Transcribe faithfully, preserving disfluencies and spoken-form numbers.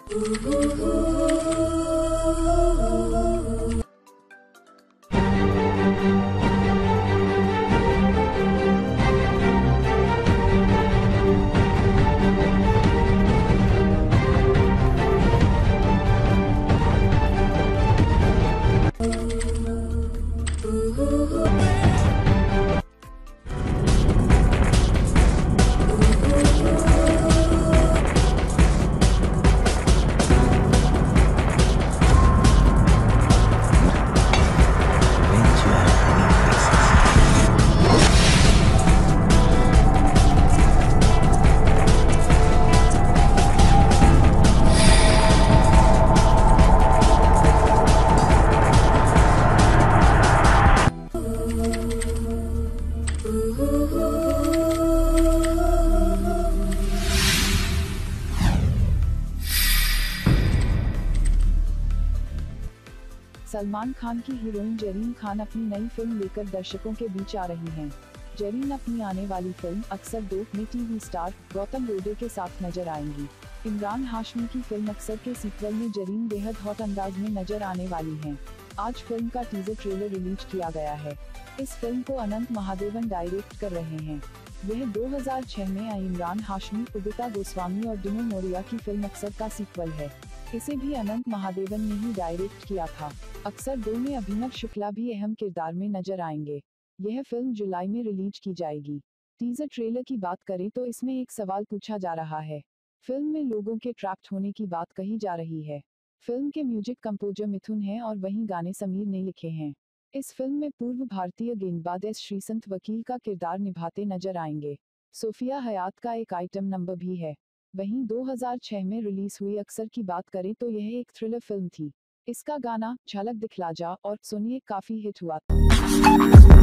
सलमान खान की हीरोइन जरीन खान अपनी नई फिल्म लेकर दर्शकों के बीच आ रही हैं। जरीन अपनी आने वाली फिल्म अक्सर दो में टीवी स्टार गौतम के साथ नजर आएंगी। इमरान हाशमी की फिल्म अक्सर के सीक्वल में जरीन बेहद हॉट अंदाज में नजर आने वाली हैं। आज फिल्म का टीजर ट्रेलर रिलीज किया गया है। इस फिल्म को अनंत महादेवन डायरेक्ट कर रहे हैं। यह दो हज़ार छह में आई इमरान हाशमी, उदिता गोस्वामी और दिनु मोरिया की फिल्म अक्सर का सीक्वल है। इसे भी अनंत महादेवन ने ही डायरेक्ट किया था। अक्सर दो में अभिनव शुक्ला भी अहम किरदार में नजर आएंगे। यह फिल्म जुलाई में रिलीज की जाएगी। टीजर ट्रेलर की बात करें तो इसमें एक सवाल पूछा जा रहा है। फिल्म में लोगों के ट्रैप्ड होने की बात कही जा रही है। फिल्म के म्यूजिक कंपोजर मिथुन हैं और वहीं गाने समीर ने लिखे हैं। इस फिल्म में पूर्व भारतीय गेंदबाज एस श्रीसंत वकील का किरदार निभाते नजर आएंगे। सोफिया हयात का एक आइटम नंबर भी है। वहीं दो हज़ार छह में रिलीज हुई अक्सर की बात करें तो यह एक थ्रिलर फिल्म थी। इसका गाना झलक दिखला जा और सुनिए काफी हिट हुआ।